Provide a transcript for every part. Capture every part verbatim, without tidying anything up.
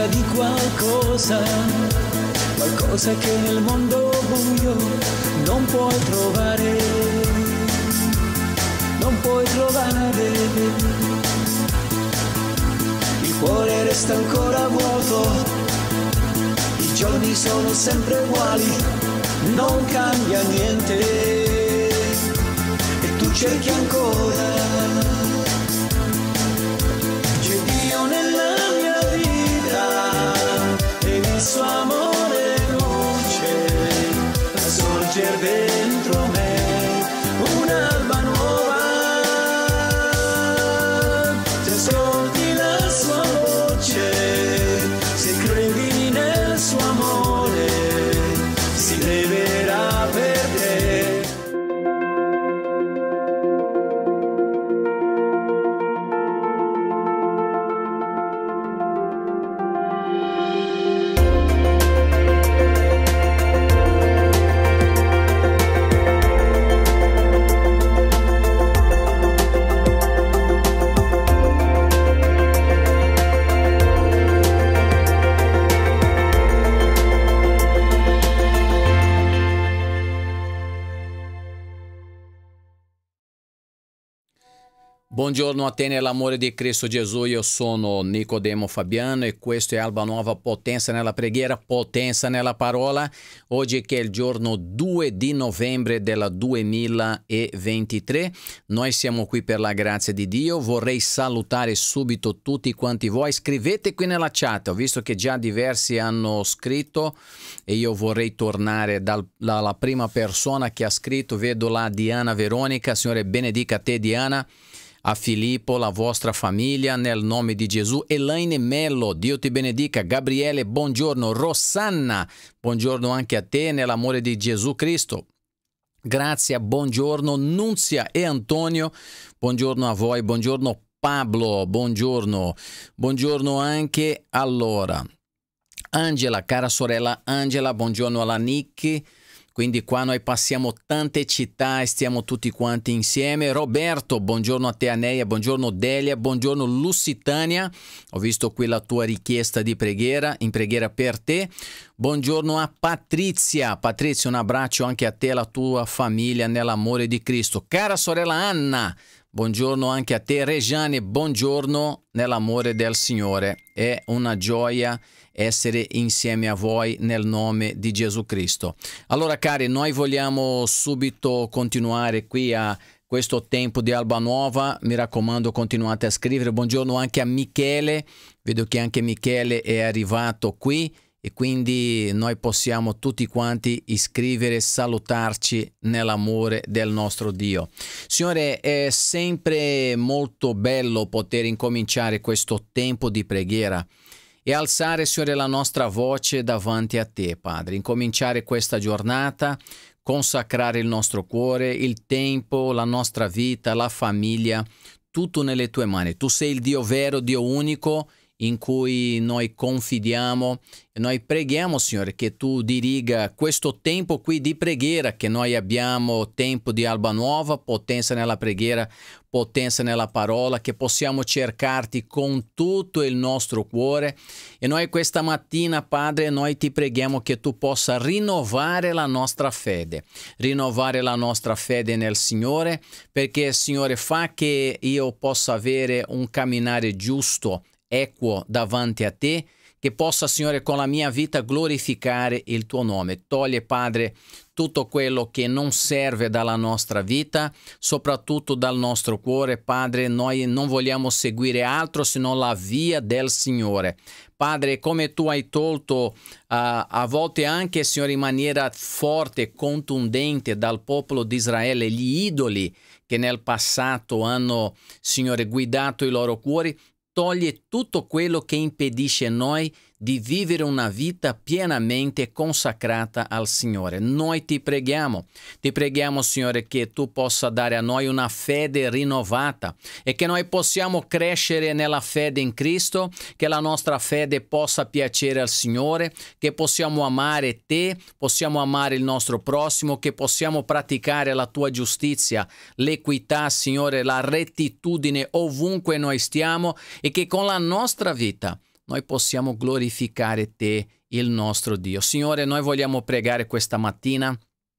cerca di qualcosa, qualcosa che nel mondo buio non puoi trovare, non puoi trovare. Il cuore resta ancora vuoto, i giorni sono sempre uguali, non cambia niente e tu cerchi ancora. C'è Dio nella mia vita e il suo amore luce a sorgere dentro me, un'alba nuova. Se ascolti la sua voce, se credi nel suo amore, si rivelerà per te. Buongiorno a te nell'amore di Cristo Gesù, io sono Nicodemo Fabiano e questo è Alba Nuova, Potenza nella preghiera, Potenza nella parola. Oggi che è il giorno due di novembre del duemilaventitré, noi siamo qui per la grazia di Dio. Vorrei salutare subito tutti quanti voi, scrivete qui nella chat, ho visto che già diversi hanno scritto e io vorrei tornare dal, dalla prima persona che ha scritto, vedo la Diana Veronica, Signore benedica te Diana, a Filippo, la vostra famiglia, nel nome di Gesù. Elaine Mello, Dio ti benedica. Gabriele, buongiorno. Rosanna, buongiorno anche a te, nell'amore di Gesù Cristo. Grazie, buongiorno. Nunzia e Antonio, buongiorno a voi. Buongiorno Pablo, buongiorno. Buongiorno anche allora. Angela, cara sorella Angela, buongiorno alla Nick. Quindi qua noi passiamo tante città e stiamo tutti quanti insieme. Roberto, buongiorno a te Aneia, buongiorno Delia, buongiorno Lusitania. Ho visto qui la tua richiesta di preghiera, in preghiera per te. Buongiorno a Patrizia. Patrizia, un abbraccio anche a te e alla tua famiglia nell'amore di Cristo. Cara sorella Anna, buongiorno anche a te. Regiane, buongiorno nell'amore del Signore. È una gioia essere insieme a voi nel nome di Gesù Cristo. Allora cari, noi vogliamo subito continuare qui a questo tempo di Alba Nuova. Mi raccomando, continuate a scrivere. Buongiorno anche a Michele, vedo che anche Michele è arrivato qui e quindi noi possiamo tutti quanti iscrivere, salutarci nell'amore del nostro Dio. Signore, è sempre molto bello poter incominciare questo tempo di preghiera e alzare, Signore, la nostra voce davanti a Te, Padre. Incominciare questa giornata, consacrare il nostro cuore, il tempo, la nostra vita, la famiglia, tutto nelle Tue mani. Tu sei il Dio vero, Dio unico, in cui noi confidiamo e noi preghiamo, Signore, che Tu diriga questo tempo qui di preghiera che noi abbiamo, tempo di Alba Nuova, potenza nella preghiera, potenza nella parola, che possiamo cercarti con tutto il nostro cuore. E noi questa mattina, Padre, noi ti preghiamo che Tu possa rinnovare la nostra fede, rinnovare la nostra fede nel Signore, perché, Signore, fa che io possa avere un camminare giusto, equo davanti a Te, che possa, Signore, con la mia vita glorificare il Tuo nome. Toglie, Padre, tutto quello che non serve dalla nostra vita, soprattutto dal nostro cuore. Padre, noi non vogliamo seguire altro se non la via del Signore. Padre, come Tu hai tolto uh, a volte anche, Signore, in maniera forte e contundente dal popolo di Israele gli idoli che nel passato hanno, Signore, guidato i loro cuori, toglie tutto quello che impedisce a noi di vivere una vita pienamente consacrata al Signore. Noi ti preghiamo, ti preghiamo, Signore, che Tu possa dare a noi una fede rinnovata e che noi possiamo crescere nella fede in Cristo, che la nostra fede possa piacere al Signore, che possiamo amare Te, possiamo amare il nostro prossimo, che possiamo praticare la Tua giustizia, l'equità, Signore, la rettitudine ovunque noi stiamo, e che con la nostra vita noi possiamo glorificare te, il nostro Dio. Signore, noi vogliamo pregare questa mattina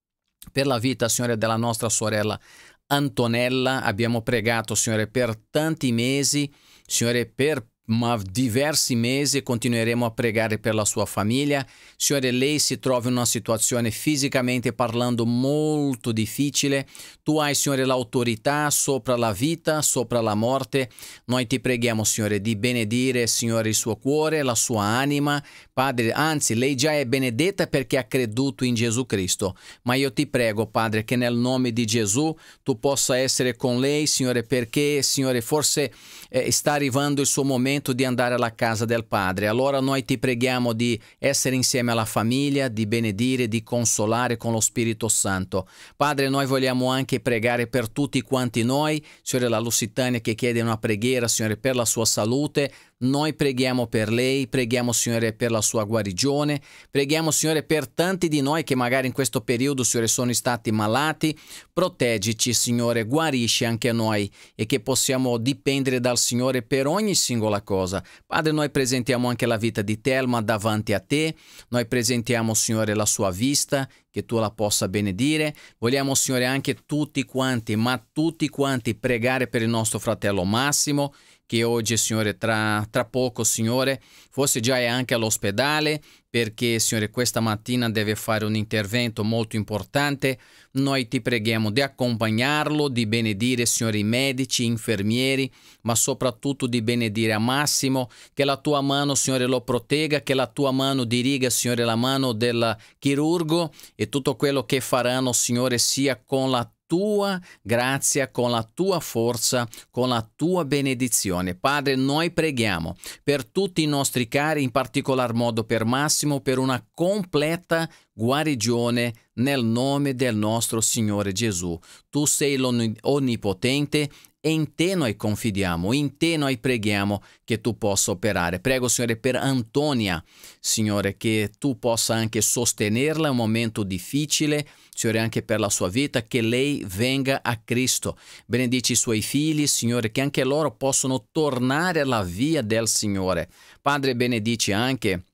per la vita, Signore, della nostra sorella Antonella. Abbiamo pregato, Signore, per tanti mesi, Signore, per ma diversi mesi continueremo a pregare per la sua famiglia. Signore, lei si trova in una situazione fisicamente parlando molto difficile. Tu hai, Signore, l'autorità sopra la vita, sopra la morte. Noi ti preghiamo, Signore, di benedire, Signore, il suo cuore, la sua anima. Padre, anzi, lei già è benedetta perché ha creduto in Gesù Cristo. Ma io ti prego, Padre, che nel nome di Gesù tu possa essere con lei, Signore, perché, Signore, forse eh, sta arrivando il suo momento di andare alla casa del Padre. Allora noi ti preghiamo di essere insieme alla famiglia, di benedire, di consolare con lo Spirito Santo. Padre, noi vogliamo anche pregare per tutti quanti noi, Signore, la Lusitania che chiede una preghiera, Signore, per la sua salute. Noi preghiamo per lei, preghiamo, Signore, per la sua guarigione, preghiamo, Signore, per tanti di noi che magari in questo periodo, Signore, sono stati malati. Proteggici, Signore, guarisci anche noi e che possiamo dipendere dal Signore per ogni singola cosa. Padre, noi presentiamo anche la vita di Telma davanti a te, noi presentiamo, Signore, la sua vista, che tu la possa benedire. Vogliamo, Signore, anche tutti quanti, ma tutti quanti pregare per il nostro fratello Massimo, che oggi, Signore, tra, tra poco, Signore, forse già è anche all'ospedale, perché, Signore, questa mattina deve fare un intervento molto importante. Noi ti preghiamo di accompagnarlo, di benedire, Signore, i medici, infermieri, ma soprattutto di benedire a Massimo, che la tua mano, Signore, lo protegga, che la tua mano diriga, Signore, la mano del chirurgo e tutto quello che faranno, Signore, sia con la tua grazia, con la tua forza, con la tua benedizione. Padre, noi preghiamo per tutti i nostri cari, in particolar modo per Massimo, per una completa guarigione nel nome del nostro Signore Gesù. Tu sei l'Onnipotente e in te noi confidiamo, in te noi preghiamo che tu possa operare. Prego, Signore, per Antonia, Signore, che tu possa anche sostenerla in un momento difficile, Signore, anche per la sua vita, che lei venga a Cristo. Benedici i suoi figli, Signore, che anche loro possono tornare alla via del Signore. Padre, benedici anche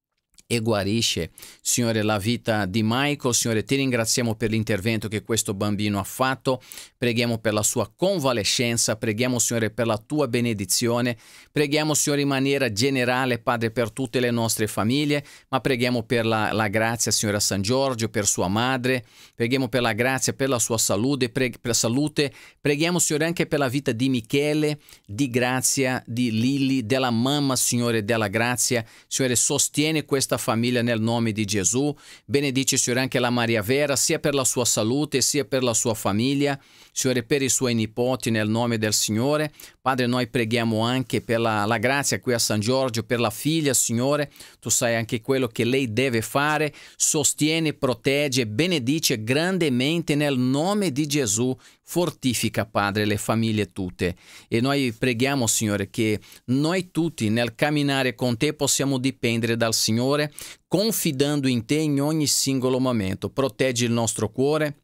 e guarisce, Signore, la vita di Michael. Signore, ti ringraziamo per l'intervento che questo bambino ha fatto, preghiamo per la sua convalescenza, preghiamo, Signore, per la tua benedizione, preghiamo, Signore, in maniera generale, Padre, per tutte le nostre famiglie, ma preghiamo per la, la grazia, Signore, a San Giorgio, per sua madre, preghiamo per la grazia, per la sua salute, pre- per la salute, preghiamo, Signore, anche per la vita di Michele, di Grazia, di Lilli, della mamma, Signore, della grazia. Signore, sostiene questa famiglia nel nome di Gesù. Benedice, Signore, anche la Maria Vera, sia per la sua salute, sia per la sua famiglia, Signore, per i suoi nipoti nel nome del Signore. Padre, noi preghiamo anche per la, la grazia qui a San Giorgio, per la figlia, Signore. Tu sai anche quello che lei deve fare. Sostiene, protegge, benedice grandemente nel nome di Gesù. Fortifica, Padre, le famiglie tutte. E noi preghiamo, Signore, che noi tutti nel camminare con te possiamo dipendere dal Signore, confidando in te in ogni singolo momento. Proteggi il nostro cuore,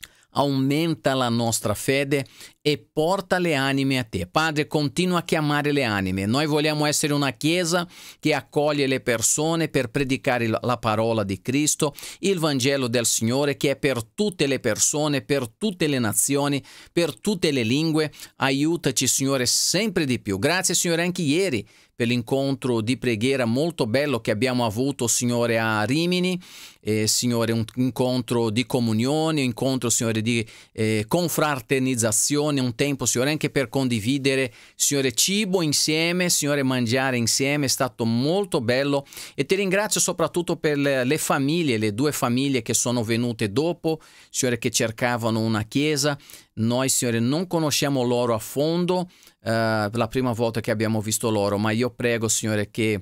aumenta la nostra fede e porta le anime a te. Padre, continua a chiamare le anime. Noi vogliamo essere una chiesa che accoglie le persone per predicare la parola di Cristo, il Vangelo del Signore, che è per tutte le persone, per tutte le nazioni, per tutte le lingue. Aiutaci, Signore, sempre di più. Grazie, Signore, anche ieri per l'incontro di preghiera molto bello che abbiamo avuto, Signore, a Rimini. Eh, Signore, un incontro di comunione, un incontro, Signore, di eh, confraternizzazione, un tempo, Signore, anche per condividere, Signore, cibo insieme, Signore, mangiare insieme. È stato molto bello e ti ringrazio soprattutto per le, le famiglie, le due famiglie che sono venute dopo, Signore, che cercavano una chiesa. Noi, Signore, non conosciamo loro a fondo, Uh, la prima volta che abbiamo visto loro, ma io prego, Signore, che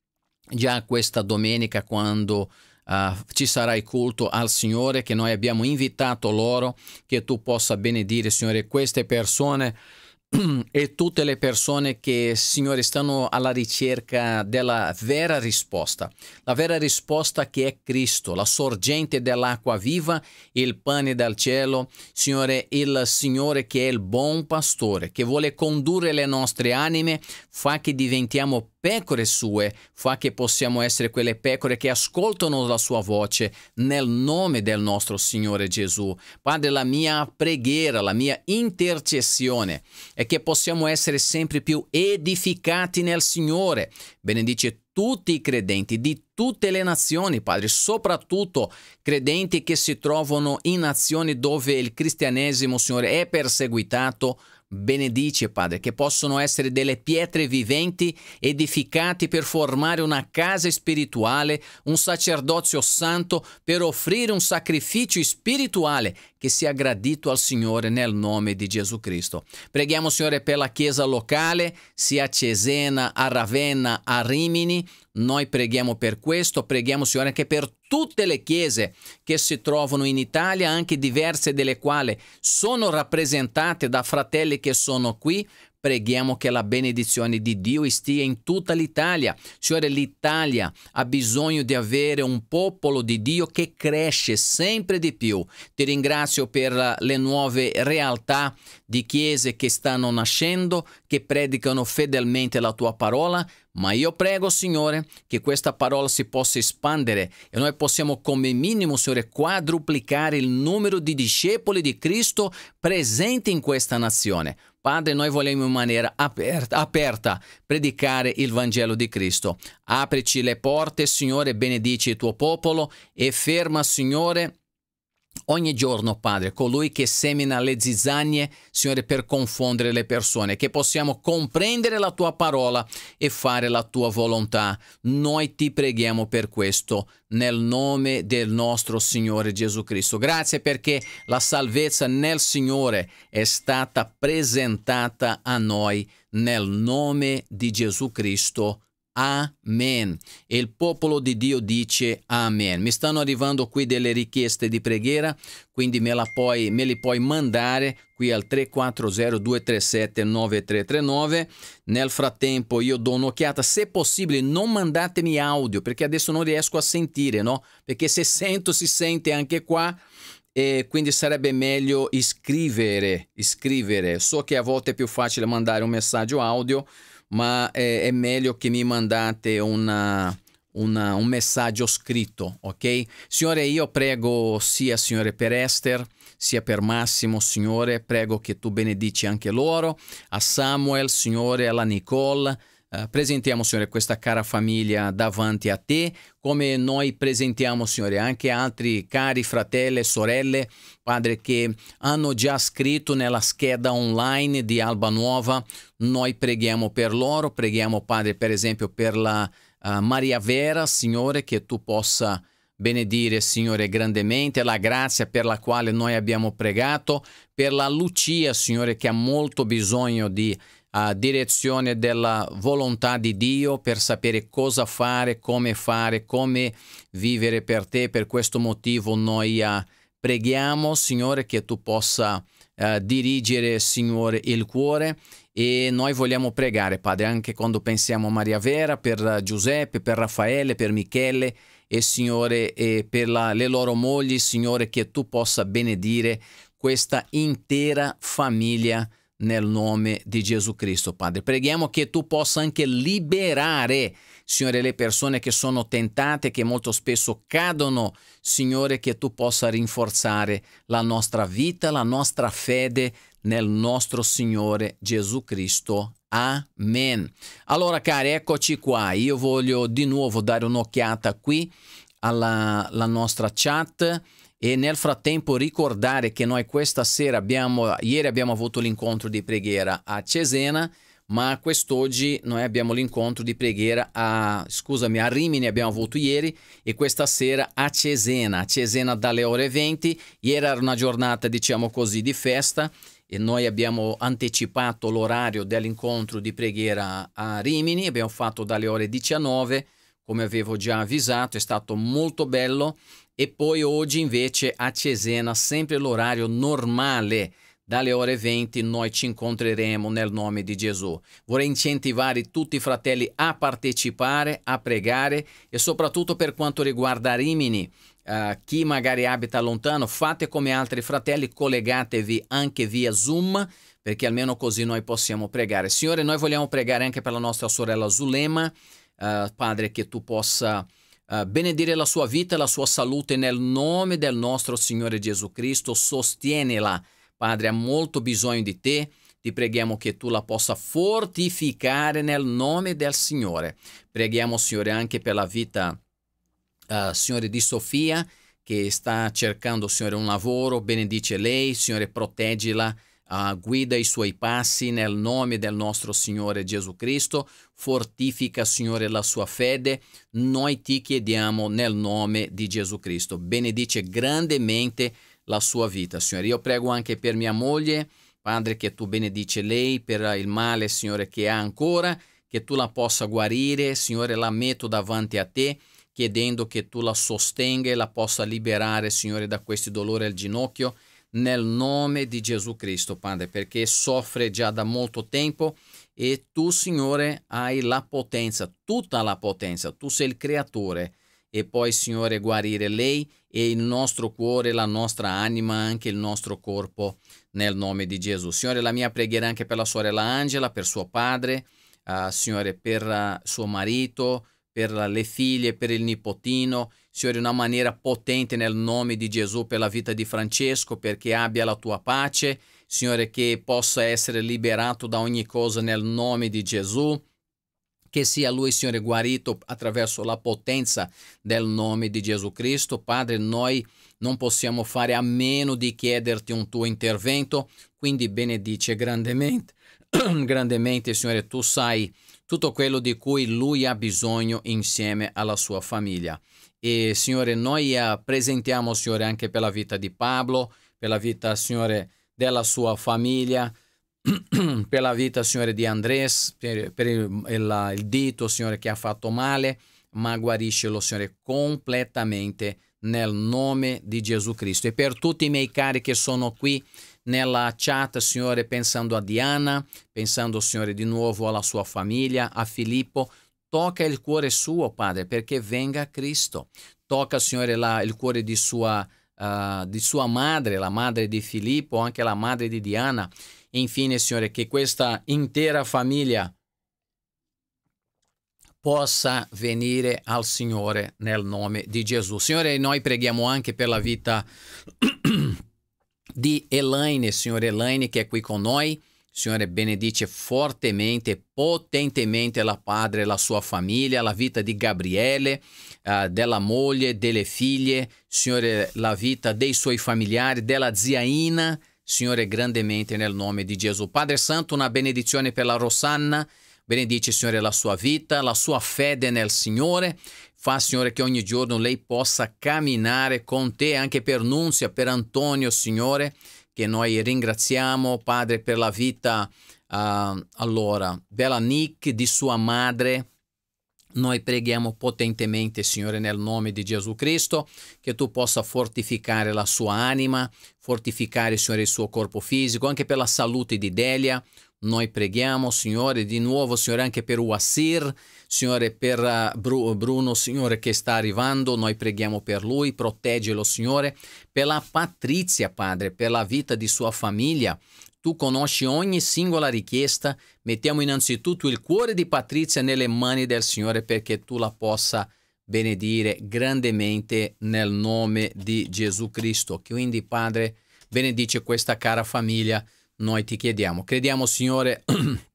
già questa domenica, quando uh, ci sarà il culto al Signore, che noi abbiamo invitato loro, che tu possa benedire, Signore, queste persone e tutte le persone che, Signore, stanno alla ricerca della vera risposta, la vera risposta che è Cristo, la sorgente dell'acqua viva, il pane dal cielo, Signore, il Signore che è il buon pastore, che vuole condurre le nostre anime, fa che diventiamo pecore sue, fa che possiamo essere quelle pecore che ascoltano la sua voce nel nome del nostro Signore Gesù. Padre, la mia preghiera, la mia intercessione è che possiamo essere sempre più edificati nel Signore. Benedice tutti i credenti di tutte le nazioni, Padre, soprattutto credenti che si trovano in nazioni dove il cristianesimo, Signore, è perseguitato. Benedice, Padre, che possono essere delle pietre viventi edificati per formare una casa spirituale, un sacerdozio santo, per offrire un sacrificio spirituale che sia gradito al Signore nel nome di Gesù Cristo. Preghiamo, Signore, per la Chiesa locale, sia a Cesena, a Ravenna, a Rimini. Noi preghiamo per questo, preghiamo, Signore, anche per tutte le chiese che si trovano in Italia, anche diverse delle quali sono rappresentate da fratelli che sono qui. Preghiamo che la benedizione di Dio stia in tutta l'Italia. Signore, l'Italia ha bisogno di avere un popolo di Dio che cresce sempre di più. Ti ringrazio per le nuove realtà di chiese che stanno nascendo, che predicano fedelmente la tua parola, ma io prego, Signore, che questa parola si possa espandere e noi possiamo come minimo, Signore, quadruplicare il numero di discepoli di Cristo presenti in questa nazione. Padre, noi vogliamo in maniera aperta, aperta predicare il Vangelo di Cristo. Aprici le porte, Signore, benedici il tuo popolo e ferma, Signore, ogni giorno, Padre, colui che semina le zizzanie, Signore, per confondere le persone, che possiamo comprendere la tua parola e fare la tua volontà. Noi ti preghiamo per questo, nel nome del nostro Signore Gesù Cristo. Grazie perché la salvezza nel Signore è stata presentata a noi nel nome di Gesù Cristo. Amen. E il popolo di Dio dice amen. Mi stanno arrivando qui delle richieste di preghiera, quindi me, la puoi, me li puoi mandare qui al tre quattro zero due tre sette nove tre tre nove. Nel frattempo io do un'occhiata, se possibile non mandatemi audio perché adesso non riesco a sentire, no? Perché se sento si sente anche qua. E quindi sarebbe meglio iscrivere, iscrivere. So che a volte è più facile mandare un messaggio audio, ma è, è meglio che mi mandate una, una, un messaggio scritto, ok? Signore, io prego sia, Signore, per Esther, sia per Massimo, Signore, prego che tu benedici anche loro, a Samuel, Signore, alla Nicole. Uh, presentiamo, Signore, questa cara famiglia davanti a te, come noi presentiamo, Signore, anche altri cari fratelli e sorelle, Padre, che hanno già scritto nella scheda online di Alba Nuova. Noi preghiamo per loro, preghiamo, Padre, per esempio per la uh, Maria Vera, Signore, che tu possa benedire, Signore, grandemente, la grazia per la quale noi abbiamo pregato, per la Lucia, Signore, che ha molto bisogno di a direzione della volontà di Dio per sapere cosa fare, come fare, come vivere per te. Per questo motivo noi uh, preghiamo, Signore, che tu possa uh, dirigere, Signore, il cuore, e noi vogliamo pregare, Padre, anche quando pensiamo a Maria Vera, per uh, Giuseppe, per Raffaele, per Michele e, Signore, e per la, le loro mogli, Signore, che tu possa benedire questa intera famiglia nel nome di Gesù Cristo, Padre. Preghiamo che tu possa anche liberare, Signore, le persone che sono tentate, che molto spesso cadono, Signore, che tu possa rinforzare la nostra vita, la nostra fede nel nostro Signore Gesù Cristo. Amen. Allora, cari, eccoci qua. Io voglio di nuovo dare un'occhiata qui alla, alla nostra chat. E nel frattempo ricordare che noi questa sera abbiamo, ieri abbiamo avuto l'incontro di preghiera a Cesena, ma quest'oggi noi abbiamo l'incontro di preghiera a, scusami, a Rimini abbiamo avuto ieri, e questa sera a Cesena, a Cesena dalle ore venti. Ieri era una giornata, diciamo così, di festa, e noi abbiamo anticipato l'orario dell'incontro di preghiera a Rimini, abbiamo fatto dalle ore diciannove, come avevo già avvisato, è stato molto bello. E poi oggi invece a Cesena, sempre l'orario normale, dalle ore venti noi ci incontreremo nel nome di Gesù. Vorrei incentivare tutti i fratelli a partecipare, a pregare, e soprattutto per quanto riguarda Rimini, uh, chi magari abita lontano, fate come altri fratelli, collegatevi anche via Zoom, perché almeno così noi possiamo pregare. Signore, noi vogliamo pregare anche per la nostra sorella Zulema, uh, Padre, che tu possa uh, benedire la sua vita e la sua salute nel nome del nostro Signore Gesù Cristo. Sostienila, Padre, ha molto bisogno di te. Ti preghiamo che tu la possa fortificare nel nome del Signore. Preghiamo, Signore, anche per la vita, uh, Signore, di Sofia, che sta cercando, Signore, un lavoro. Benedice lei, Signore, proteggila, uh, guida i suoi passi nel nome del nostro Signore Gesù Cristo. Fortifica, Signore, la sua fede. Noi ti chiediamo nel nome di Gesù Cristo. Benedice grandemente la sua vita, Signore. Io prego anche per mia moglie, Padre, che tu benedice lei per il male, Signore, che ha ancora, che tu la possa guarire, Signore, la metto davanti a te, chiedendo che tu la sostenga e la possa liberare, Signore, da questi dolori al ginocchio, nel nome di Gesù Cristo, Padre, perché soffre già da molto tempo e tu, Signore, hai la potenza, tutta la potenza, tu sei il creatore, e poi, Signore, guarire lei e il nostro cuore, la nostra anima, anche il nostro corpo, nel nome di Gesù. Signore, la mia preghiera anche per la sorella Angela, per suo padre, uh, Signore, per uh, suo marito, per uh, le figlie, per il nipotino, Signore, in una maniera potente nel nome di Gesù, per la vita di Francesco, perché abbia la tua pace, Signore, che possa essere liberato da ogni cosa nel nome di Gesù. Che sia lui, Signore, guarito attraverso la potenza del nome di Gesù Cristo. Padre, noi non possiamo fare a meno di chiederti un tuo intervento, quindi benedice grandemente, grandemente, Signore, tu sai tutto quello di cui lui ha bisogno insieme alla sua famiglia. E, Signore, noi uh, presentiamo, Signore, anche per la vita di Pablo, per la vita, Signore, della sua famiglia, per la vita, Signore, di Andres, per, per il, il, il dito, Signore, che ha fatto male, ma guariscilo, Signore, completamente nel nome di Gesù Cristo. E per tutti i miei cari che sono qui nella chat, Signore, pensando a Diana, pensando, Signore, di nuovo alla sua famiglia, a Filippo, tocca il cuore suo, Padre, perché venga Cristo. Tocca, Signore, la, il cuore di sua, uh, di sua madre, la madre di Filippo, anche la madre di Diana. E infine, Signore, che questa intera famiglia possa venire al Signore nel nome di Gesù. Signore, noi preghiamo anche per la vita di Elaine, Signore, Elaine che è qui con noi. Signore, benedice fortemente, potentemente la padre, la sua famiglia, la vita di Gabriele, uh, della moglie, delle figlie, Signore, la vita dei suoi familiari, della zia Ina, Signore, grandemente nel nome di Gesù. Padre Santo, una benedizione per la Rosanna. Benedice, Signore, la sua vita, la sua fede nel Signore. Fa, Signore, che ogni giorno lei possa camminare con te, anche per Nunzia, per Antonio, Signore, che noi ringraziamo, Padre, per la vita, uh, allora, della Nick, di sua madre. Noi preghiamo potentemente, Signore, nel nome di Gesù Cristo, che tu possa fortificare la sua anima, fortificare, Signore, il suo corpo fisico, anche per la salute di Delia. Noi preghiamo, Signore, di nuovo, Signore, anche per Wasir, Signore, per uh, Bruno, Signore, che sta arrivando. Noi preghiamo per lui, proteggelo, Signore, per la Patrizia, Padre, per la vita di sua famiglia. Tu conosci ogni singola richiesta. Mettiamo innanzitutto il cuore di Patrizia nelle mani del Signore perché tu la possa benedire grandemente nel nome di Gesù Cristo. Quindi, Padre, benedice questa cara famiglia. Noi ti chiediamo. Crediamo, Signore,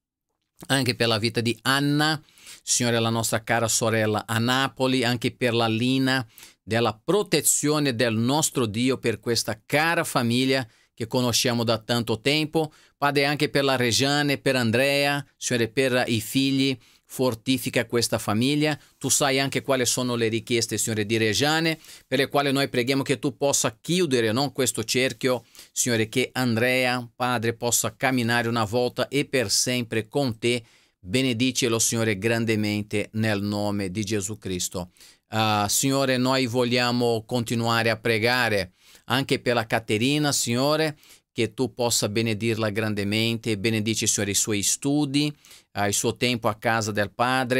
anche per la vita di Anna, Signore, la nostra cara sorella a Napoli, anche per la Lina, della protezione del nostro Dio per questa cara famiglia che conosciamo da tanto tempo. Padre, anche per la Regiane, per Andrea, Signore, per i figli, fortifica questa famiglia. Tu sai anche quali sono le richieste, Signore, di Regiane, per le quali noi preghiamo che tu possa chiudere, no, questo cerchio, Signore, che Andrea, Padre, possa camminare una volta e per sempre con te. Benedicelo, Signore, grandemente nel nome di Gesù Cristo. Uh, Signore, noi vogliamo continuare a pregare anche per la Caterina, Signore, che tu possa benedirla grandemente. Benedici, Signore, i suoi studi, uh, il suo tempo a casa del Padre.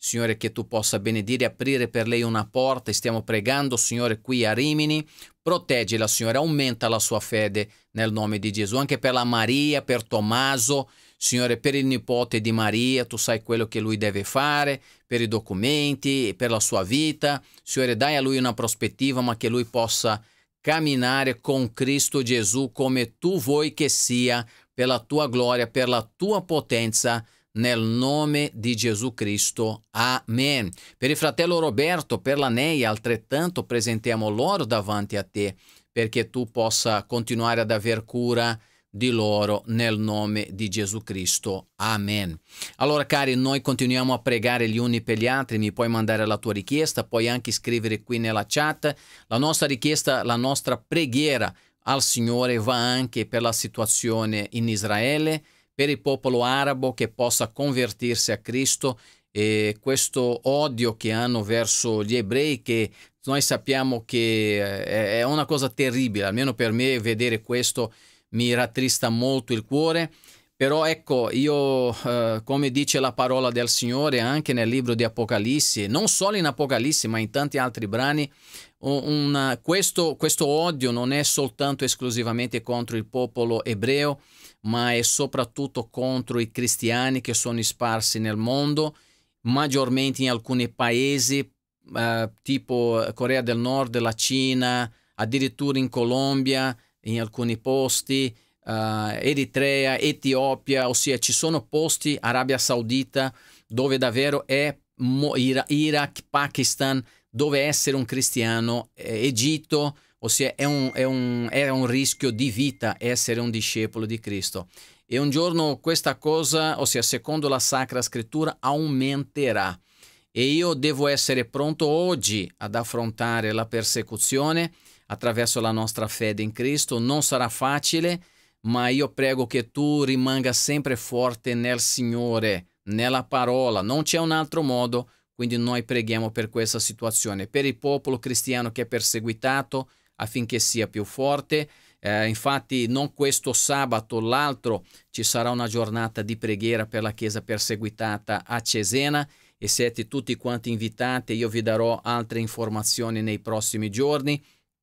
Signore, che tu possa benedire, aprire per lei una porta. Stiamo pregando, Signore, qui a Rimini. Proteggila, Signore, aumenta la sua fede nel nome di Gesù. Anche per la Maria, per Tommaso, Signore, per il nipote di Maria, tu sai quello che lui deve fare, per i documenti, per la sua vita. Signore, dai a lui una prospettiva, ma che lui possa camminare con Cristo Gesù come tu vuoi che sia, per la tua gloria, per la tua potenza, nel nome di Gesù Cristo. Amen. Per il fratello Roberto, per la Neia, altrettanto presentiamo loro davanti a te, perché tu possa continuare ad aver cura di loro nel nome di Gesù Cristo. Amen. Allora, cari, noi continuiamo a pregare gli uni per gli altri. Mi puoi mandare la tua richiesta, puoi anche scrivere qui nella chat. La nostra richiesta, la nostra preghiera al Signore va anche per la situazione in Israele, per il popolo arabo che possa convertirsi a Cristo, e questo odio che hanno verso gli ebrei, che noi sappiamo che è una cosa terribile, almeno per me vedere questo mi rattrista molto il cuore. Però ecco, io eh, come dice la parola del Signore anche nel libro di Apocalisse, non solo in Apocalisse ma in tanti altri brani, una, questo, questo odio non è soltanto esclusivamente contro il popolo ebreo, ma è soprattutto contro i cristiani che sono sparsi nel mondo, maggiormente in alcuni paesi eh, tipo Corea del Nord, la Cina, addirittura in Colombia, in alcuni posti, Uh, Eritrea, Etiopia, ossia ci sono posti, Arabia Saudita, dove davvero è Iraq, Pakistan, dove essere un cristiano, eh, Egitto, ossia è un, è, un, è un rischio di vita essere un discepolo di Cristo. E un giorno questa cosa, ossia secondo la Sacra Scrittura, aumenterà. E io devo essere pronto oggi ad affrontare la persecuzione attraverso la nostra fede in Cristo. Non sarà facile, ma io prego che tu rimanga sempre forte nel Signore, nella parola. Non c'è un altro modo, quindi noi preghiamo per questa situazione, per il popolo cristiano che è perseguitato, affinché sia più forte. Eh, infatti non questo sabato, l'altro ci sarà una giornata di preghiera per la Chiesa perseguitata a Cesena, e siete tutti quanti invitati. Io vi darò altre informazioni nei prossimi giorni,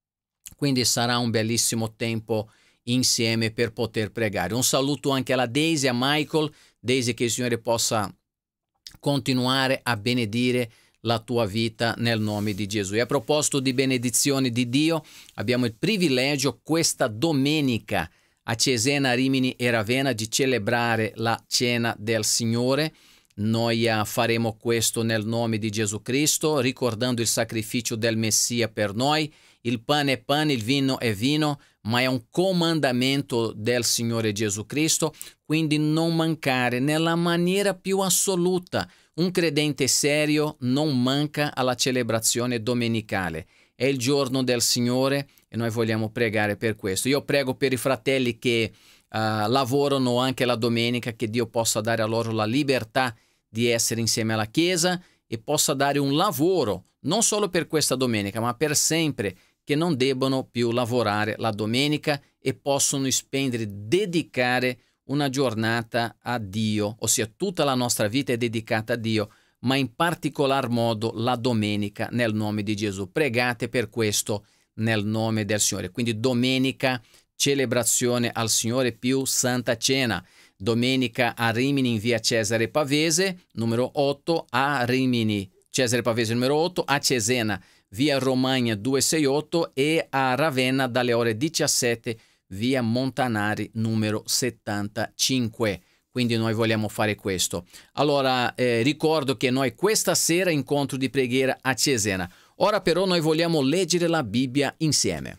quindi sarà un bellissimo tempo insieme per poter pregare. Un saluto anche alla Daisy, a Michael. Daisy, che il Signore possa continuare a benedire la tua vita nel nome di Gesù. E a proposito di benedizioni di Dio, abbiamo il privilegio questa domenica a Cesena, Rimini e Ravenna di celebrare la cena del Signore. Noi uh, faremo questo nel nome di Gesù Cristo, ricordando il sacrificio del Messia per noi. Il pane è pane, il vino è vino, ma è un comandamento del Signore Gesù Cristo, quindi non mancare nella maniera più assoluta. Un credente serio non manca alla celebrazione domenicale. È il giorno del Signore e noi vogliamo pregare per questo. Io prego per i fratelli che uh, lavorano anche la domenica, che Dio possa dare a loro la libertà di essere insieme alla Chiesa e possa dare un lavoro, non solo per questa domenica, ma per sempre, che non debbano più lavorare la domenica e possono spendere, dedicare una giornata a Dio, ossia tutta la nostra vita è dedicata a Dio, ma in particolar modo la domenica nel nome di Gesù. Pregate per questo nel nome del Signore. Quindi domenica celebrazione al Signore più Santa Cena. Domenica a Rimini in via Cesare Pavese, numero otto, a Rimini, Cesare Pavese numero otto, a Cesena via Romagna duecentosessantotto e a Ravenna dalle ore diciassette via Montanari numero settantacinque. Quindi noi vogliamo fare questo. Allora eh, ricordo che noi questa sera incontro di preghiera a Cesena. Ora però noi vogliamo leggere la Bibbia insieme.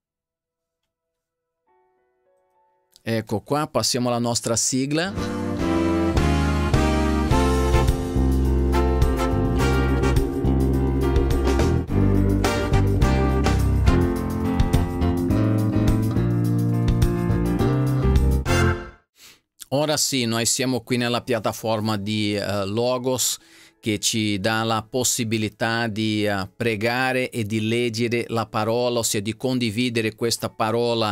Ecco qua, passiamo alla nostra sigla. Ora sì, noi siamo qui nella piattaforma di uh, Logos, che ci dà la possibilità di uh, pregare e di leggere la parola, ossia di condividere questa parola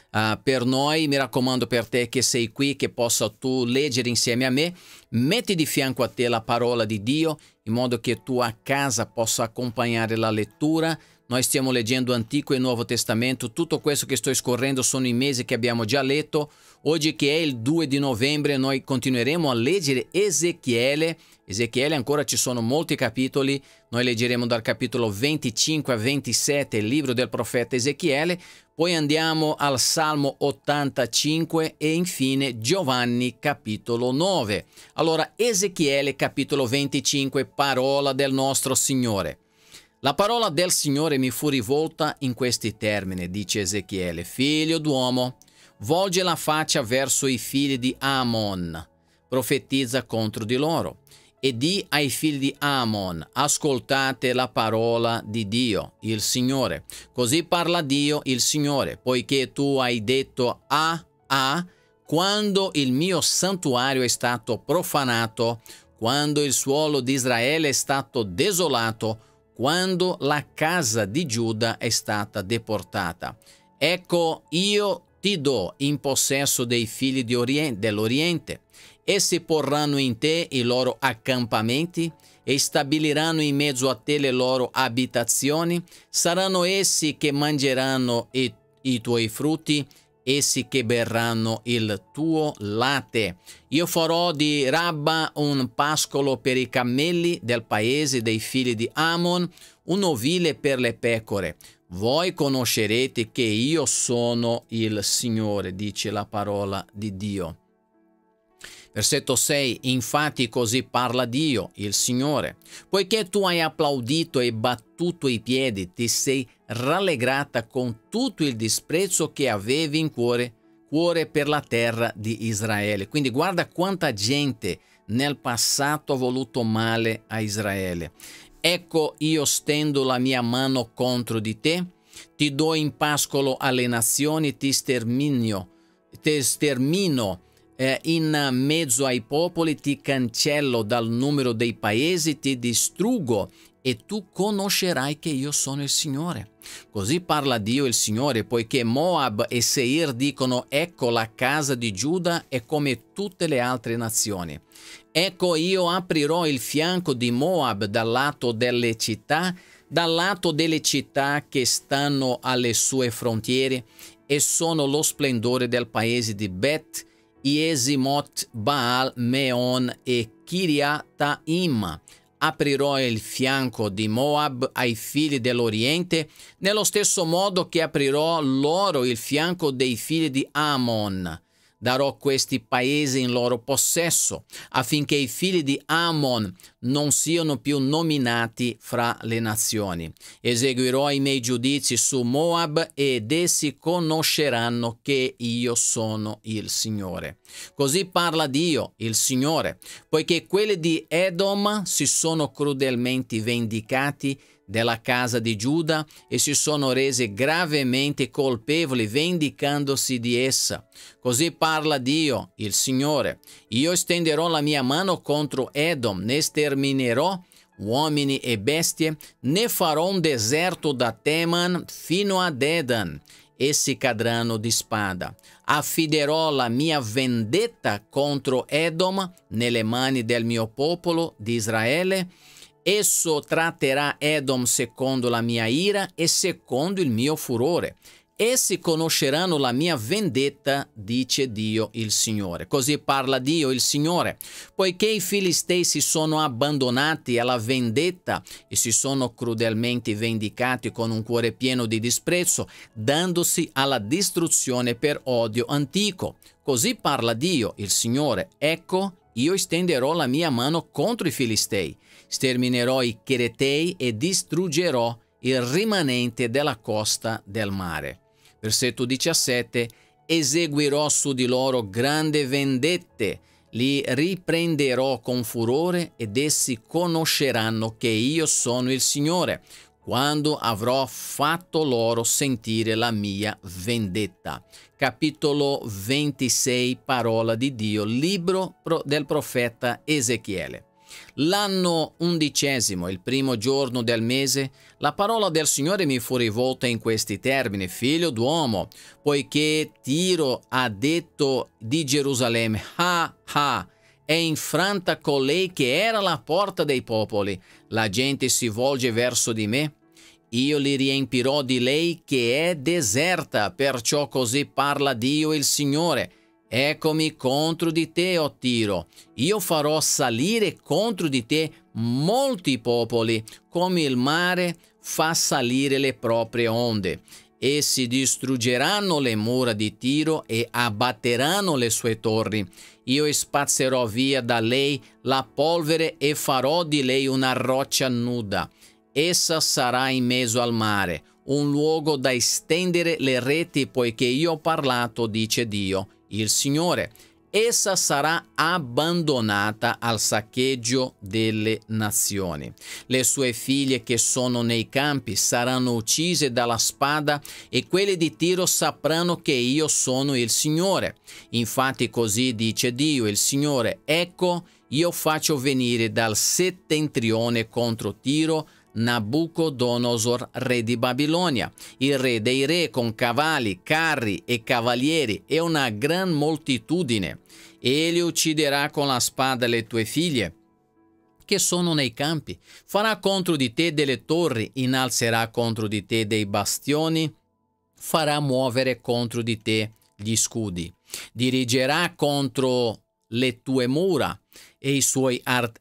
uh, per noi. Mi raccomando, per te che sei qui, che possa tu leggere insieme a me, metti di fianco a te la parola di Dio, in modo che tu a casa possa accompagnare la lettura. Noi stiamo leggendo Antico e Nuovo Testamento, tutto questo che sto scorrendo sono i mesi che abbiamo già letto. Oggi che è il due di novembre noi continueremo a leggere Ezechiele. Ezechiele ancora ci sono molti capitoli, noi leggeremo dal capitolo venticinque a ventisette il libro del profeta Ezechiele, poi andiamo al Salmo ottantacinque e infine Giovanni capitolo nove. Allora Ezechiele capitolo venticinque, parola del nostro Signore. La parola del Signore mi fu rivolta in questi termini, dice Ezechiele: figlio d'uomo, volge la faccia verso i figli di Ammon, profetizza contro di loro, e di ai figli di Ammon: ascoltate la parola di Dio, il Signore. Così parla Dio, il Signore, poiché tu hai detto ah, ah, quando il mio santuario è stato profanato, quando il suolo di Israele è stato desolato, quando la casa di Giuda è stata deportata. Ecco, io ti do in possesso dei figli di orient- dell'Oriente. Essi porranno in te i loro accampamenti e stabiliranno in mezzo a te le loro abitazioni. Saranno essi che mangeranno i, i tuoi frutti, essi che berranno il tuo latte. Io farò di Rabba un pascolo per i cammelli del paese dei figli di Ammon, un ovile per le pecore. Voi conoscerete che io sono il Signore, dice la parola di Dio. Versetto sei, infatti così parla Dio, il Signore. Poiché tu hai applaudito e battuto i piedi, ti sei rallegrata con tutto il disprezzo che avevi in cuore, cuore per la terra di Israele. Quindi guarda quanta gente nel passato ha voluto male a Israele. Ecco, io stendo la mia mano contro di te, ti do in pascolo alle nazioni, ti sterminio, ti stermino Eh, in mezzo ai popoli, ti cancello dal numero dei paesi, ti distruggo e tu conoscerai che io sono il Signore. Così parla Dio il Signore, poiché Moab e Seir dicono: ecco, la casa di Giuda è come tutte le altre nazioni. Ecco, io aprirò il fianco di Moab dal lato delle città, dal lato delle città che stanno alle sue frontiere e sono lo splendore del paese di Bet, Iesimot, Baal, Meon e Kiriataim. Aprirò il fianco di Moab ai figli dell'Oriente, nello stesso modo che aprirò loro il fianco dei figli di Ammon. Darò questi paesi in loro possesso, affinché i figli di Ammon non siano più nominati fra le nazioni. Eseguirò i miei giudizi su Moab ed essi conosceranno che io sono il Signore. Così parla Dio, il Signore, poiché quelli di Edom si sono crudelmente vendicati della casa di Giuda e si sono resi gravemente colpevoli vendicandosi di essa. Così parla Dio, il Signore: io estenderò la mia mano contro Edom, ne sterminerò uomini e bestie, ne farò un deserto da Teman fino a Dedan. Essi cadranno di spada. Affiderò la mia vendetta contro Edom nelle mani del mio popolo di Israele. Esso tratterà Edom secondo la mia ira e secondo il mio furore. Essi conosceranno la mia vendetta, dice Dio il Signore. Così parla Dio il Signore. Poiché i Filistei si sono abbandonati alla vendetta e si sono crudelmente vendicati con un cuore pieno di disprezzo, dandosi alla distruzione per odio antico. Così parla Dio il Signore. Ecco, io estenderò la mia mano contro i Filistei. Sterminerò i Cheretei e distruggerò il rimanente della costa del mare. Versetto diciassette. Eseguirò su di loro grandi vendette, li riprenderò con furore ed essi conosceranno che io sono il Signore, quando avrò fatto loro sentire la mia vendetta. Capitolo ventisei, parola di Dio, libro del profeta Ezechiele. L'anno undicesimo, il primo giorno del mese, la parola del Signore mi fu rivolta in questi termini: figlio d'uomo, poiché Tiro ha detto di Gerusalemme, ah ah, è infranta colei che era la porta dei popoli, la gente si volge verso di me, io li riempirò di lei che è deserta, perciò così parla Dio il Signore. Eccomi contro di te, o Tiro, io farò salire contro di te molti popoli, come il mare fa salire le proprie onde. Essi distruggeranno le mura di Tiro e abbatteranno le sue torri. Io spazzerò via da lei la polvere e farò di lei una roccia nuda. Essa sarà in mezzo al mare, un luogo da stendere le reti, poiché io ho parlato, dice Dio il Signore. Essa sarà abbandonata al saccheggio delle nazioni. Le sue figlie che sono nei campi saranno uccise dalla spada e quelle di Tiro sapranno che io sono il Signore. Infatti così dice Dio il Signore: ecco, io faccio venire dal settentrione contro Tiro Nabucodonosor, re di Babilonia, il re dei re, con cavalli, carri e cavalieri e una gran moltitudine. Egli ucciderà con la spada le tue figlie che sono nei campi, farà contro di te delle torri, innalzerà contro di te dei bastioni, farà muovere contro di te gli scudi, dirigerà contro le tue mura e i suoi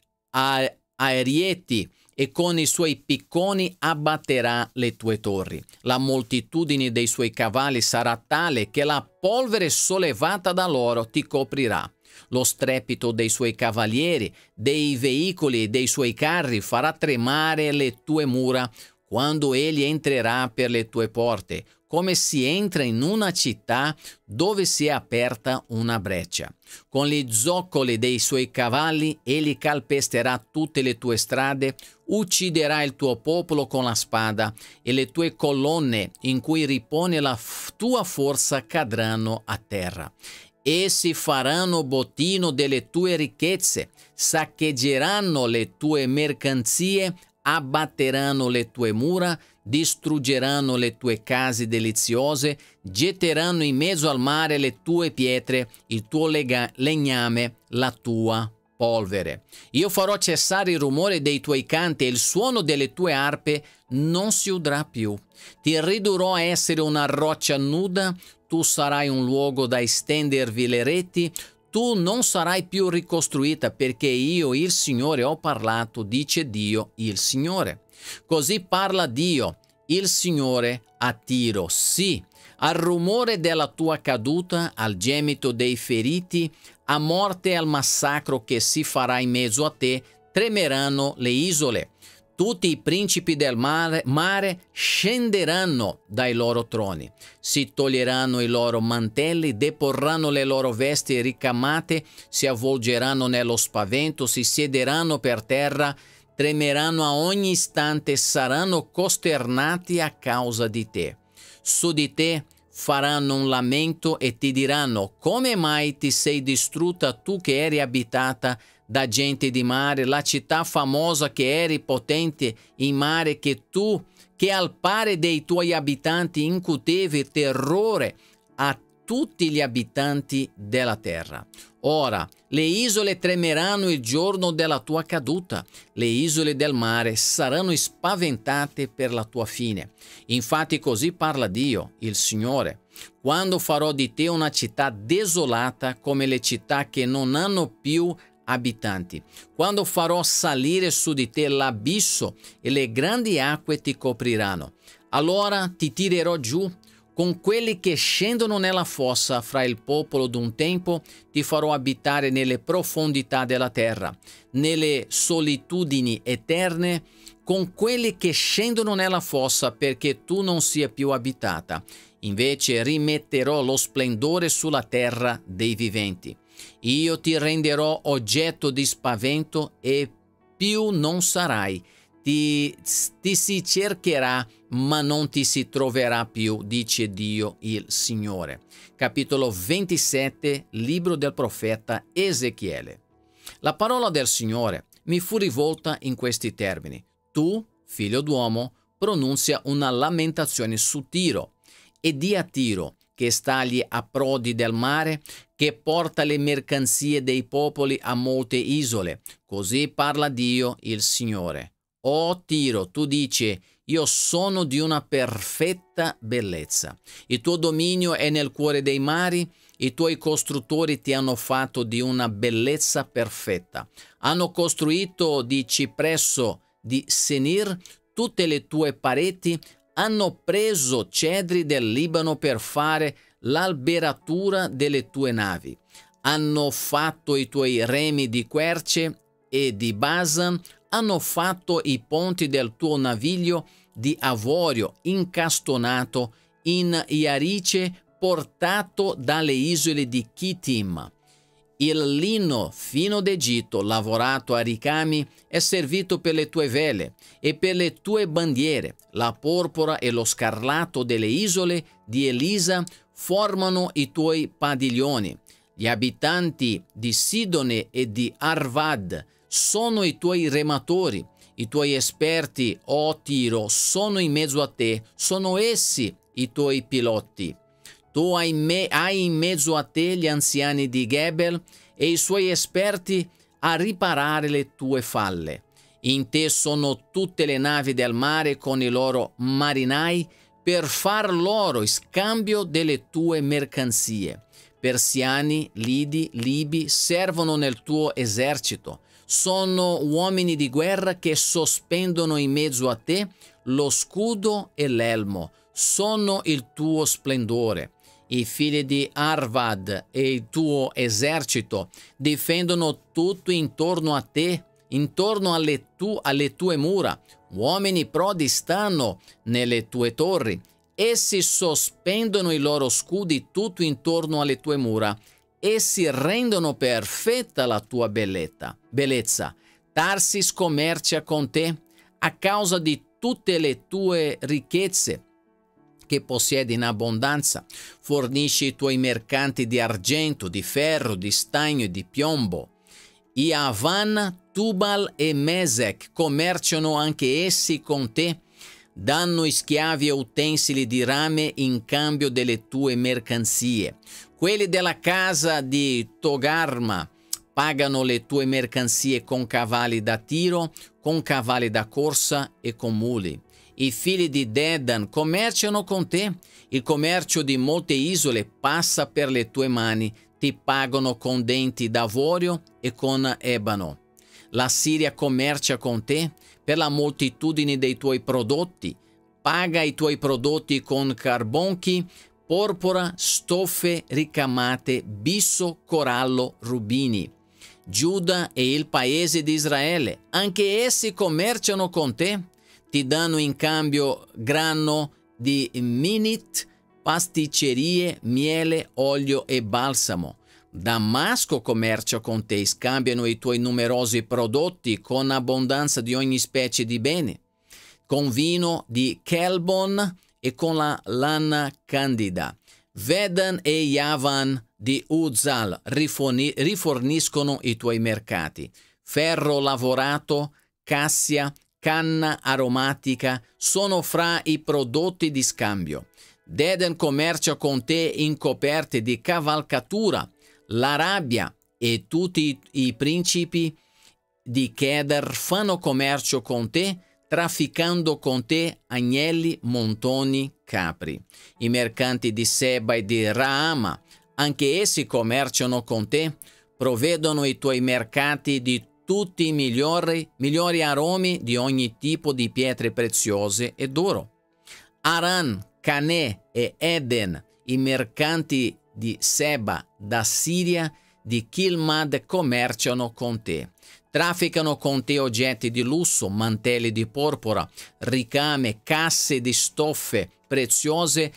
arieti, e con i suoi picconi abbatterà le tue torri. La moltitudine dei suoi cavalli sarà tale che la polvere sollevata da loro ti coprirà. Lo strepito dei suoi cavalieri, dei veicoli e dei suoi carri farà tremare le tue mura quando egli entrerà per le tue porte, come si entra in una città dove si è aperta una breccia. Con gli zoccoli dei suoi cavalli egli calpesterà tutte le tue strade, ucciderà il tuo popolo con la spada e le tue colonne in cui ripone la tua forza cadranno a terra. Essi faranno bottino delle tue ricchezze, saccheggeranno le tue mercanzie, abbatteranno le tue mura, distruggeranno le tue case deliziose, getteranno in mezzo al mare le tue pietre, il tuo lega- legname, la tua polvere. Io farò cessare il rumore dei tuoi canti e il suono delle tue arpe non si udrà più. Ti ridurrò a essere una roccia nuda, tu sarai un luogo da estendervi le reti, tu non sarai più ricostruita, perché io, il Signore, ho parlato, dice Dio, il Signore. Così parla Dio, il Signore, a Tiro. Sì, al rumore della tua caduta, al gemito dei feriti, a morte e al massacro che si farà in mezzo a te, tremeranno le isole. Tutti i principi del mare, mare scenderanno dai loro troni, si toglieranno i loro mantelli, deporranno le loro vesti ricamate, si avvolgeranno nello spavento, si siederanno per terra, tremeranno a ogni istante, saranno costernati a causa di te. Su di te faranno un lamento e ti diranno: come mai ti sei distrutta tu che eri abitata da gente di mare, la città famosa che eri potente in mare, che tu, che al pari dei tuoi abitanti incutevi terrore a tutti gli abitanti della terra. Ora le isole tremeranno il giorno della tua caduta, le isole del mare saranno spaventate per la tua fine. Infatti così parla Dio, il Signore: quando farò di te una città desolata come le città che non hanno più abitanti, quando farò salire su di te l'abisso e le grandi acque ti copriranno, allora ti tirerò giù con quelli che scendono nella fossa fra il popolo d'un tempo, ti farò abitare nelle profondità della terra, nelle solitudini eterne, con quelli che scendono nella fossa, perché tu non sia più abitata. Invece rimetterò lo splendore sulla terra dei viventi. Io ti renderò oggetto di spavento e più non sarai. Ti, ti si cercherà, ma non ti si troverà più, dice Dio il Signore. Capitolo ventisette, libro del profeta Ezechiele. La parola del Signore mi fu rivolta in questi termini: tu, figlio d'uomo, pronunzia una lamentazione su Tiro e di a Tiro, che sta agli approdi del mare, che porta le mercanzie dei popoli a molte isole. Così parla Dio il Signore. O Tiro, tu dici: io sono di una perfetta bellezza. Il tuo dominio è nel cuore dei mari, i tuoi costruttori ti hanno fatto di una bellezza perfetta. Hanno costruito di cipresso di Senir tutte le tue pareti, hanno preso cedri del Libano per fare l'alberatura delle tue navi. Hanno fatto i tuoi remi di querce e di Basan, hanno fatto i ponti del tuo naviglio di avorio incastonato in iarice portato dalle isole di Kittim. Il lino fino d'Egitto, lavorato a ricami, è servito per le tue vele e per le tue bandiere. La porpora e lo scarlatto delle isole di Elisa formano i tuoi padiglioni. Gli abitanti di Sidone e di Arvad sono i tuoi rematori. I tuoi esperti, o Tiro, sono in mezzo a te, sono essi i tuoi piloti. Tu hai, me, hai in mezzo a te gli anziani di Gebel e i suoi esperti a riparare le tue falle. In te sono tutte le navi del mare con i loro marinai per far loro scambio delle tue mercanzie. Persiani, lidi, libi servono nel tuo esercito. Sono uomini di guerra che sospendono in mezzo a te lo scudo e l'elmo. Sono il tuo splendore. I figli di Arvad e il tuo esercito difendono tutto intorno a te, intorno alle, tu, alle tue mura. Uomini prodi stanno nelle tue torri. Essi sospendono i loro scudi tutto intorno alle tue mura. Essi rendono perfetta la tua bellezza. bellezza. Tarsis commercia con te a causa di tutte le tue ricchezze che possiedi in abbondanza. Fornisci i tuoi mercanti di argento, di ferro, di stagno e di piombo. Iavan, Tubal e Mesec commerciano anche essi con te. Danno schiavi e utensili di rame in cambio delle tue mercanzie. Quelli della casa di Togarma pagano le tue mercanzie con cavalli da tiro, con cavalli da corsa e con muli. I figli di Dedan commerciano con te. Il commercio di molte isole passa per le tue mani. Ti pagano con denti d'avorio e con ebano. La Siria commercia con te per la moltitudine dei tuoi prodotti. Paga i tuoi prodotti con carbonchi, porpora, stoffe ricamate, bisso, corallo, rubini. Giuda e il paese di Israele, anche essi commerciano con te. Ti danno in cambio grano di minit, pasticcerie, miele, olio e balsamo. Damasco commercia con te, scambiano i tuoi numerosi prodotti con abbondanza di ogni specie di bene, con vino di Kelbon e con la lana candida. Vedan e Yavan di Uzzal riforni- riforniscono i tuoi mercati. Ferro lavorato, cassia, canna aromatica sono fra i prodotti di scambio. Dedan commercia con te in coperte di cavalcatura. L'Arabia e tutti i principi di Kedar fanno commercio con te, trafficando con te agnelli, montoni, capri. I mercanti di Seba e di Raama, anche essi commerciano con te, provvedono i tuoi mercati di tutti i migliori, migliori aromi di ogni tipo di pietre preziose e d'oro. Aran, Canè e Eden, i mercanti di Seba da Siria, di Kilmad commerciano con te. Trafficano con te oggetti di lusso, mantelli di porpora, ricame, casse di stoffe preziose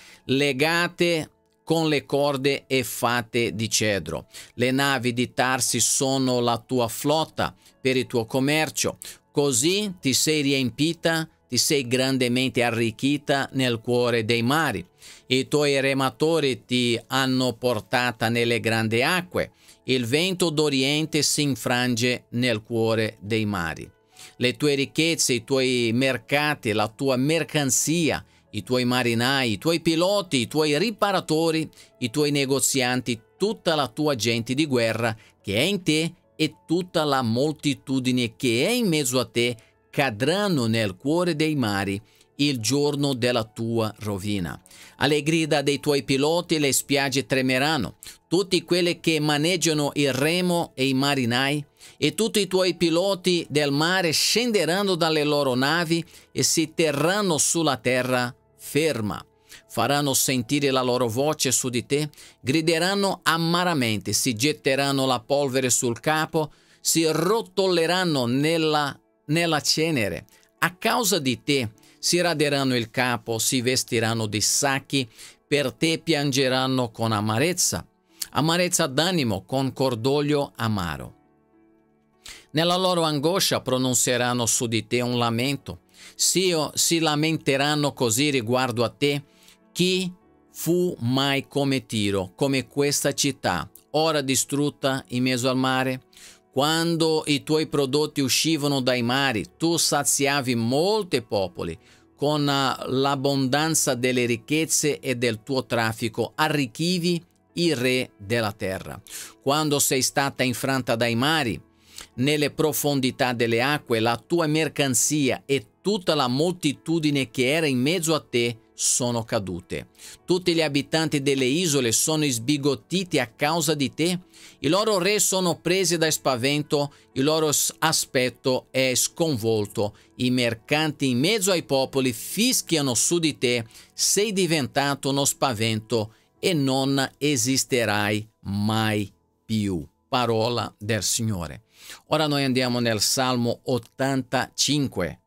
legate con le corde e fatte di cedro. Le navi di Tarsi sono la tua flotta per il tuo commercio. Così ti sei riempita ti sei grandemente arricchita nel cuore dei mari. I tuoi rematori ti hanno portata nelle grandi acque. Il vento d'Oriente si infrange nel cuore dei mari. Le tue ricchezze, i tuoi mercati, la tua mercanzia, i tuoi marinai, i tuoi piloti, i tuoi riparatori, i tuoi negozianti, tutta la tua gente di guerra che è in te e tutta la moltitudine che è in mezzo a te cadranno nel cuore dei mari il giorno della tua rovina. Alle grida dei tuoi piloti le spiagge tremeranno, tutti quelli che maneggiano il remo e i marinai, e tutti i tuoi piloti del mare scenderanno dalle loro navi e si terranno sulla terra ferma. Faranno sentire la loro voce su di te, grideranno amaramente, si getteranno la polvere sul capo, si rotolleranno nella, nella cenere. A causa di te si raderanno il capo, si vestiranno di sacchi, per te piangeranno con amarezza, amarezza d'animo, con cordoglio amaro. Nella loro angoscia pronunzieranno su di te un lamento, si, si lamenteranno così riguardo a te: chi fu mai come Tiro, come questa città, ora distrutta in mezzo al mare? Quando i tuoi prodotti uscivano dai mari, tu saziavi molti popoli. Con l'abbondanza delle ricchezze e del tuo traffico arricchivi i re della terra. Quando sei stata infranta dai mari, nelle profondità delle acque, la tua mercanzia e tutta la moltitudine che era in mezzo a te sono cadute. Tutti gli abitanti delle isole sono sbigottiti a causa di te. I loro re sono presi da spavento, il loro aspetto è sconvolto. I mercanti in mezzo ai popoli fischiano su di te. Sei diventato uno spavento e non esisterai mai più. Parola del Signore. Ora noi andiamo nel Salmo ottantacinque.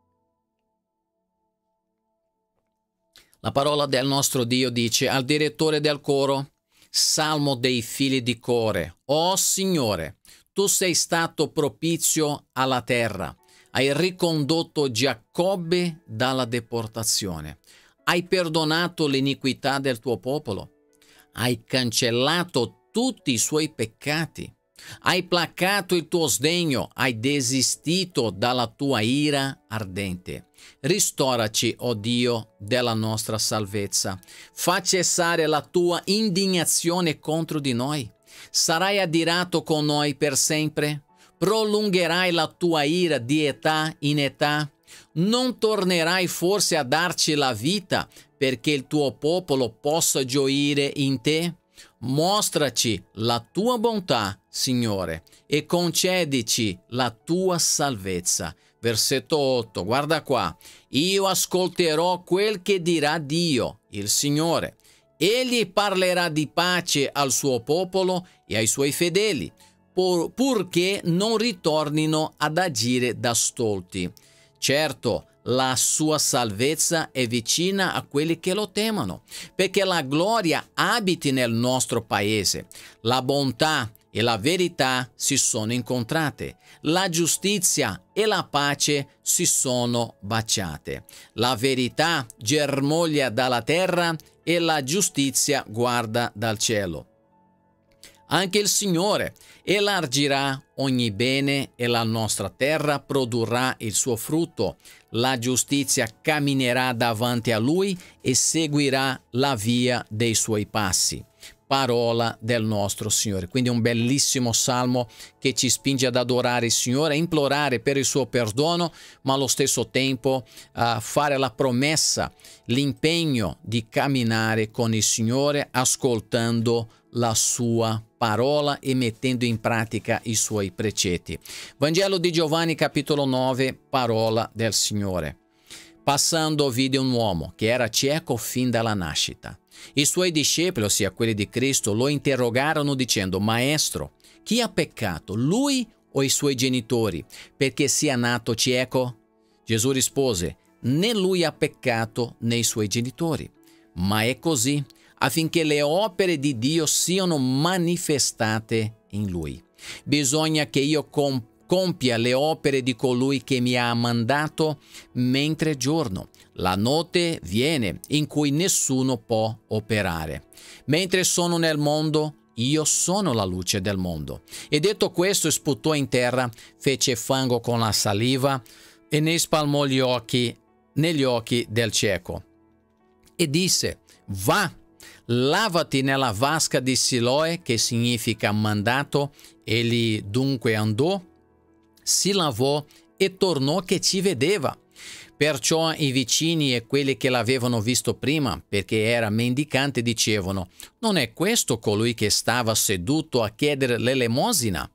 La parola del nostro Dio dice al direttore del coro, Salmo dei figli di Core: O Signore, tu sei stato propizio alla terra, hai ricondotto Giacobbe dalla deportazione, hai perdonato l'iniquità del tuo popolo, hai cancellato tutti i suoi peccati, hai placato il tuo sdegno, hai desistito dalla tua ira ardente. Ristoraci, o Dio, della nostra salvezza. Fa cessare la tua indignazione contro di noi. Sarai adirato con noi per sempre? Prolungherai la tua ira di età in età? Non tornerai forse a darci la vita perché il tuo popolo possa gioire in te? Mostraci la tua bontà, Signore, e concedici la tua salvezza. Versetto otto, guarda qua. Io ascolterò quel che dirà Dio, il Signore. Egli parlerà di pace al suo popolo e ai suoi fedeli, pur, purché non ritornino ad agire da stolti. Certo, la sua salvezza è vicina a quelli che lo temono, perché la gloria abiti nel nostro paese. La bontà e la verità si sono incontrate, la giustizia e la pace si sono baciate. La verità germoglia dalla terra e la giustizia guarda dal cielo. Anche il Signore elargirà ogni bene e la nostra terra produrrà il suo frutto. La giustizia camminerà davanti a Lui e seguirà la via dei suoi passi. Parola del nostro Signore. Quindi un bellissimo salmo che ci spinge ad adorare il Signore, a implorare per il suo perdono, ma allo stesso tempo a fare la promessa, l'impegno di camminare con il Signore ascoltando la sua parola e mettendo in pratica i suoi precetti. Vangelo di Giovanni capitolo nove, parola del Signore. Passando vide un uomo che era cieco fin dalla nascita. I suoi discepoli, ossia quelli di Cristo, lo interrogarono dicendo: Maestro, chi ha peccato, lui o i suoi genitori, perché sia nato cieco? Gesù rispose: né lui ha peccato né i suoi genitori, ma è così affinché le opere di Dio siano manifestate in lui. Bisogna che io com- compia le opere di colui che mi ha mandato mentre è giorno. La notte viene in cui nessuno può operare. Mentre sono nel mondo, io sono la luce del mondo. E detto questo, sputò in terra, fece fango con la saliva e ne spalmò gli occhi negli occhi del cieco. E disse: va, lavati nella vasca di Siloe, che significa mandato. Egli dunque andò, si lavò e tornò che ci vedeva. Perciò i vicini e quelli che l'avevano visto prima, perché era mendicante, dicevano: non è questo colui che stava seduto a chiedere l'elemosina?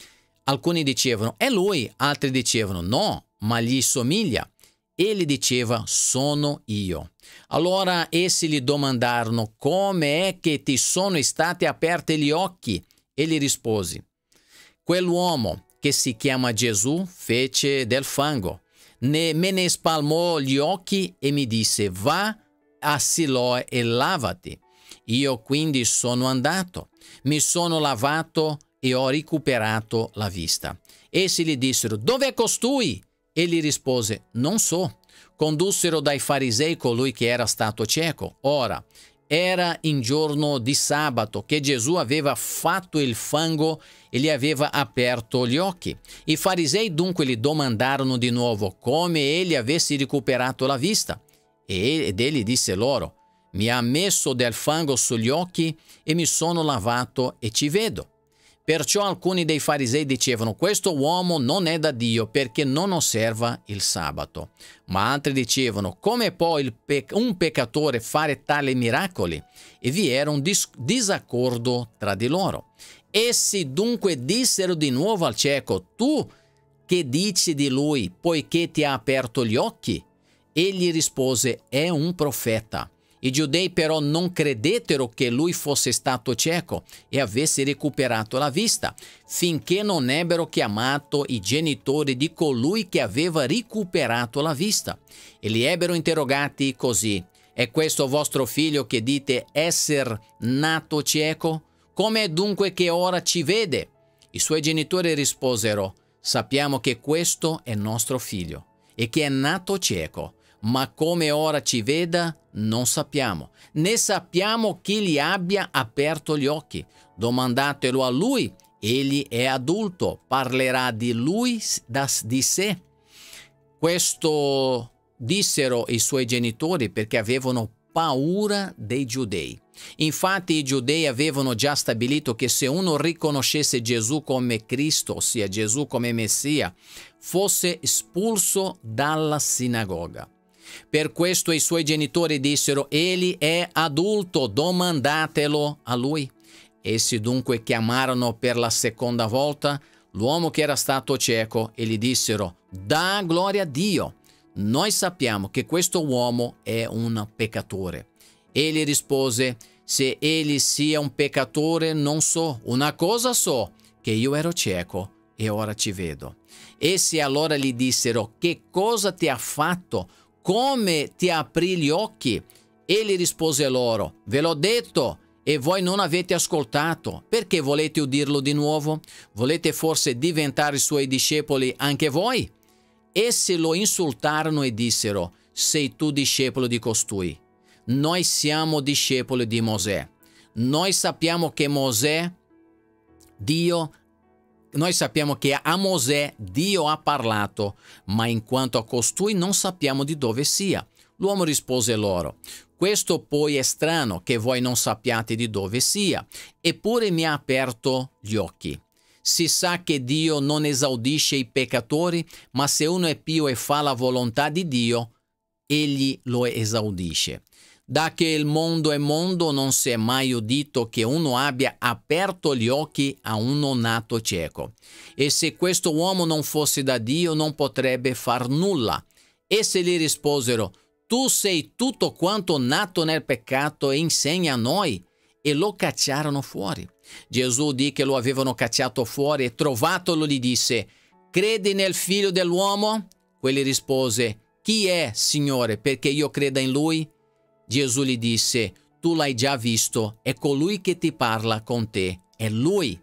Alcuni dicevano: è lui. Altri dicevano: no, ma gli somiglia. Egli diceva: sono io. Allora essi gli domandarono: come è che ti sono stati aperti gli occhi? Egli rispose: quell'uomo che si chiama Gesù fece del fango, ne, me ne spalmò gli occhi e mi disse: va a Siloe e lavati. Io quindi sono andato, mi sono lavato e ho recuperato la vista. Essi gli dissero: dov'è costui? Egli rispose: non so. Condussero dai farisei colui che era stato cieco. Ora, era in giorno di sabato che Gesù aveva fatto il fango e gli aveva aperto gli occhi. I farisei dunque gli domandarono di nuovo come egli avesse recuperato la vista. Ed egli disse loro: mi ha messo del fango sugli occhi e mi sono lavato e ci vedo. Perciò alcuni dei farisei dicevano: questo uomo non è da Dio, perché non osserva il sabato. Ma altri dicevano: come può il pe- un peccatore fare tali miracoli? E vi era un dis- disaccordo tra di loro. Essi dunque dissero di nuovo al cieco: tu che dici di lui, poiché ti ha aperto gli occhi? Egli rispose: è un profeta. I giudei però non credettero che lui fosse stato cieco e avesse recuperato la vista, finché non ebbero chiamato i genitori di colui che aveva recuperato la vista. E li ebbero interrogati così: è questo vostro figlio che dite esser nato cieco? Com'è dunque che ora ci vede? I suoi genitori risposero: sappiamo che questo è nostro figlio e che è nato cieco. Ma come ora ci veda non sappiamo, né sappiamo chi gli abbia aperto gli occhi. Domandatelo a lui, egli è adulto, parlerà di lui da, di sé. Questo dissero i suoi genitori perché avevano paura dei giudei. Infatti i giudei avevano già stabilito che se uno riconoscesse Gesù come Cristo, ossia Gesù come Messia, fosse espulso dalla sinagoga. Per questo i suoi genitori dissero: egli è adulto, domandatelo a lui. Essi dunque chiamarono per la seconda volta l'uomo che era stato cieco e gli dissero: dà gloria a Dio, noi sappiamo che questo uomo è un peccatore. Egli rispose: se egli sia un peccatore non so, una cosa so, che io ero cieco e ora ci vedo. Essi allora gli dissero: che cosa ti ha fatto? Come ti aprì gli occhi? Egli rispose loro: ve l'ho detto e voi non avete ascoltato. Perché volete udirlo di nuovo? Volete forse diventare suoi discepoli anche voi? Essi lo insultarono e dissero: sei tu discepolo di costui? Noi siamo discepoli di Mosè. Noi sappiamo che Mosè, Dio Noi sappiamo che a Mosè Dio ha parlato, ma in quanto a costui non sappiamo di dove sia. L'uomo rispose loro: questo poi è strano che voi non sappiate di dove sia, eppure mi ha aperto gli occhi. Si sa che Dio non esaudisce i peccatori, ma se uno è pio e fa la volontà di Dio, egli lo esaudisce. Da che il mondo è mondo, non si è mai udito che uno abbia aperto gli occhi a uno nato cieco. E se questo uomo non fosse da Dio, non potrebbe far nulla. Essi gli risposero: tu sei tutto quanto nato nel peccato e insegna a noi. E lo cacciarono fuori. Gesù udì che lo avevano cacciato fuori e trovatolo gli disse: credi nel figlio dell'uomo? Quelli rispose: chi è, Signore, perché io creda in lui? Gesù gli disse: tu l'hai già visto, è colui che ti parla con te, è lui.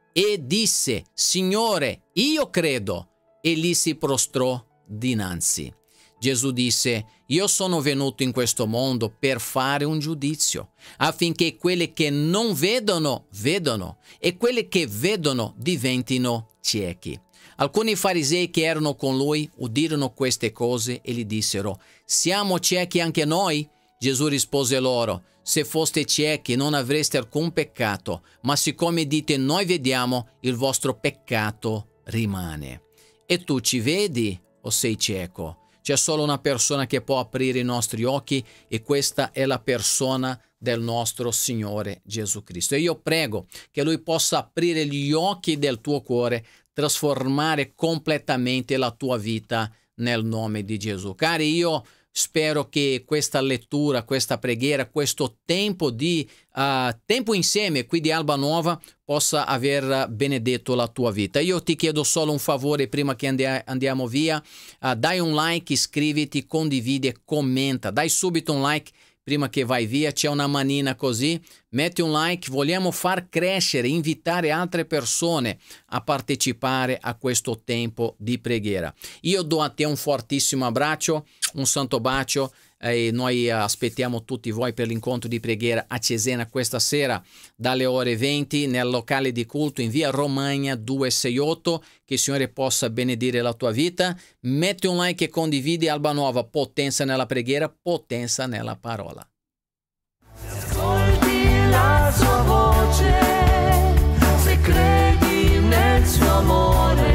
e disse: Signore, io credo, e gli si prostrò dinanzi. Gesù disse: io sono venuto in questo mondo per fare un giudizio, affinché quelli che non vedono, vedano, e quelli che vedono diventino ciechi. Alcuni farisei che erano con lui udirono queste cose e gli dissero: siamo ciechi anche noi? Gesù rispose loro: se foste ciechi non avreste alcun peccato, ma siccome dite noi vediamo, il vostro peccato rimane. E tu ci vedi o sei cieco? C'è solo una persona che può aprire i nostri occhi, e questa è la persona del nostro Signore Gesù Cristo. E io prego che Lui possa aprire gli occhi del tuo cuore, trasformare completamente la tua vita nel nome di Gesù. Cari, io spero che questa lettura, questa preghiera, questo tempo di uh, tempo insieme qui di Alba Nuova possa aver benedetto la tua vita. Io ti chiedo solo un favore prima che andi andiamo via. Uh, dai un like, iscriviti, condividi e commenta. Dai subito un like prima che vai via, c'è una manina così, metti un like, vogliamo far crescere, invitare altre persone a partecipare a questo tempo di preghiera. Io do a te un fortissimo abbraccio, un santo bacio, e noi aspettiamo tutti voi per l'incontro di preghiera a Cesena questa sera dalle ore venti nel locale di culto in via Romagna duecentosessantotto. Che il Signore possa benedire la tua vita. Metti un like e condividi. Alba Nuova, potenza nella preghiera, potenza nella parola. Ascolti la sua voce, se credi nel suo amore.